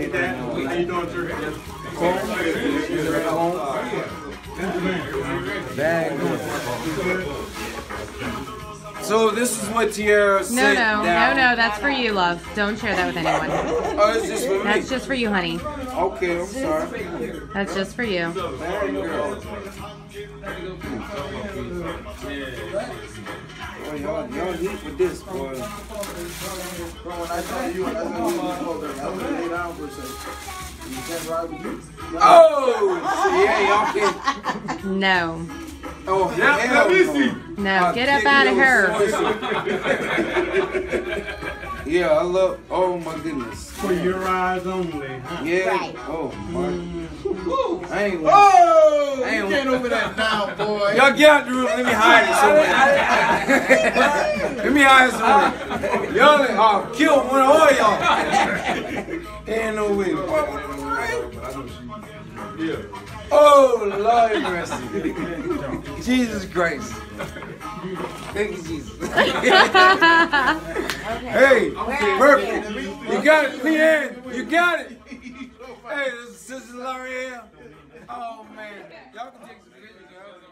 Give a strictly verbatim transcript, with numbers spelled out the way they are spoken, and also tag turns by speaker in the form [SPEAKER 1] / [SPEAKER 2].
[SPEAKER 1] How you doing, sir?
[SPEAKER 2] Bag. So this is what Tierra
[SPEAKER 3] No,
[SPEAKER 2] said.
[SPEAKER 3] no,
[SPEAKER 2] down.
[SPEAKER 3] no, no. That's for you, love. Don't share that with anyone.
[SPEAKER 2] Oh, it's just for me.
[SPEAKER 3] That's just for you, honey.
[SPEAKER 2] Okay, I'm sorry.
[SPEAKER 3] That's just for you.
[SPEAKER 2] Bad girl. Boy, y'all, y'all neat with this, boy.
[SPEAKER 4] Bro, when I tell you, when I tell you, I was gonna lay down for a second. You can't ride with you.
[SPEAKER 2] Oh, yeah, y'all can.
[SPEAKER 3] No.
[SPEAKER 2] Oh, hell no.
[SPEAKER 3] No, get up out of her.
[SPEAKER 2] Yeah, I love. Oh my goodness.
[SPEAKER 1] For your eyes only, huh?
[SPEAKER 2] Yeah.
[SPEAKER 5] Right.
[SPEAKER 2] Oh my. I ain't.
[SPEAKER 4] Oh,
[SPEAKER 2] I ain't
[SPEAKER 4] you can't over that now, boy.
[SPEAKER 2] Y'all get out the room. Let me hide it somewhere. Let me hide it somewhere. Y'all, I'll kill one of all y'all. Ain't no way. Oh Lord mercy. Jesus Christ. Thank you, Jesus. Hey, perfect. You got it, Leanne. You got it. Hey, this is Sister L'Oreal. Oh man, y'all can take some pictures.